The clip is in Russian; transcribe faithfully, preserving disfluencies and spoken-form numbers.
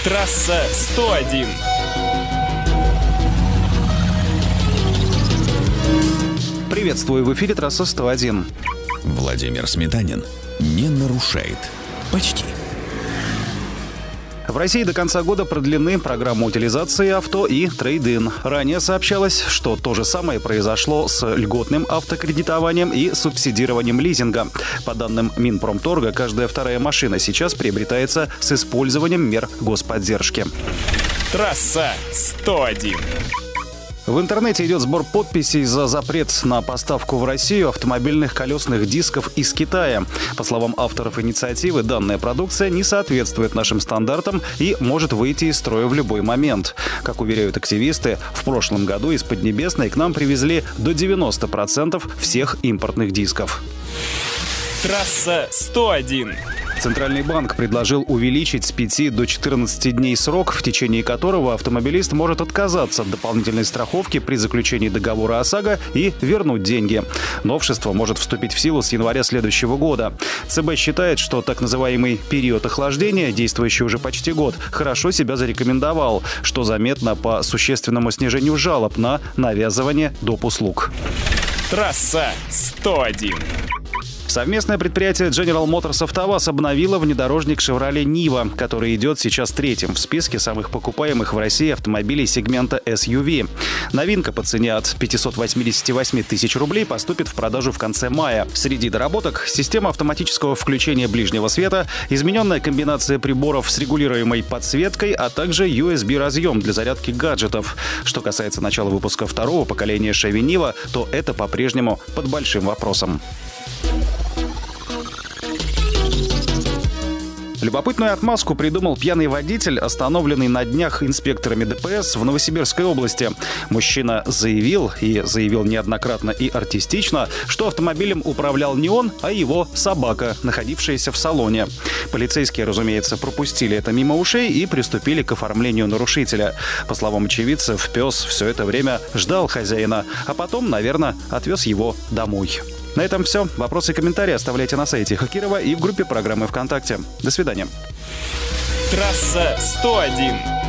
Трасса сто один. Приветствую, в эфире трасса сто один. Владимир Сметанин не нарушает. Почти. В России до конца года продлены программы утилизации авто и трейд-ин. Ранее сообщалось, что то же самое произошло с льготным автокредитованием и субсидированием лизинга. По данным Минпромторга, каждая вторая машина сейчас приобретается с использованием мер господдержки. Трасса сто один. В интернете идет сбор подписей за запрет на поставку в Россию автомобильных колесных дисков из Китая. По словам авторов инициативы, данная продукция не соответствует нашим стандартам и может выйти из строя в любой момент. Как уверяют активисты, в прошлом году из Поднебесной к нам привезли до девяноста процентов всех импортных дисков. Трасса сто один. Центральный банк предложил увеличить с пяти до четырнадцати дней срок, в течение которого автомобилист может отказаться от дополнительной страховки при заключении договора ОСАГО и вернуть деньги. Новшество может вступить в силу с января следующего года. ЦБ считает, что так называемый период охлаждения, действующий уже почти год, хорошо себя зарекомендовал, что заметно по существенному снижению жалоб на навязывание доп. Услуг. Трасса сто один. Совместное предприятие General Motors АвтоВАЗ обновило внедорожник Chevrolet Niva, который идет сейчас третьим в списке самых покупаемых в России автомобилей сегмента эс ю ви. Новинка по цене от пятисот восьмидесяти восьми тысяч рублей поступит в продажу в конце мая. Среди доработок — система автоматического включения ближнего света, измененная комбинация приборов с регулируемой подсветкой, а также ю эс би-разъем для зарядки гаджетов. Что касается начала выпуска второго поколения Chevy Niva, то это по-прежнему под большим вопросом. Любопытную отмазку придумал пьяный водитель, остановленный на днях инспекторами дэ пэ эс в Новосибирской области. Мужчина заявил, и заявил неоднократно и артистично, что автомобилем управлял не он, а его собака, находившаяся в салоне. Полицейские, разумеется, пропустили это мимо ушей и приступили к оформлению нарушителя. По словам очевидцев, пес все это время ждал хозяина, а потом, наверное, отвез его домой. На этом все. Вопросы и комментарии оставляйте на сайте Хакирова и в группе программы ВКонтакте. До свидания. Трасса сто один.